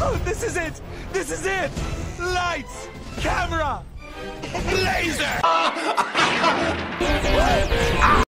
Oh, this is it! This is it! Lights! Camera! Laser!